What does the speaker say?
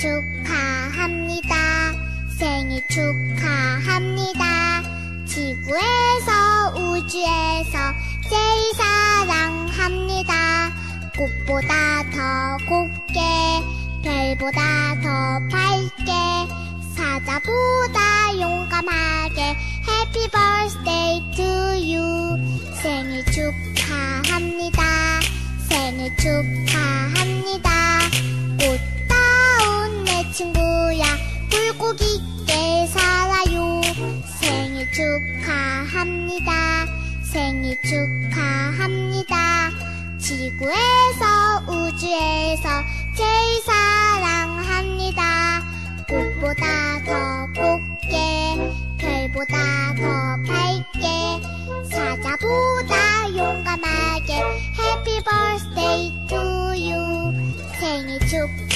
축하합니다. 생일 축하합니다. 지구에서 우주에서 제일 사랑합니다. 꽃보다 더 곱게 별보다 더 밝게 사자보다 용감하게 Happy birthday to you. 생일 축하합니다. 생일 축하합니다. 꽃다운 내 친구야 굴곡 있게 살아요. 생일 축하합니다. 생일 축하합니다. 지구에서 우주에서 제일 사랑합니다. 꽃보다 더 곱게 별보다 더 밝게 사자보다 용감하게 Happy birthday to you. 생일 축하합니다.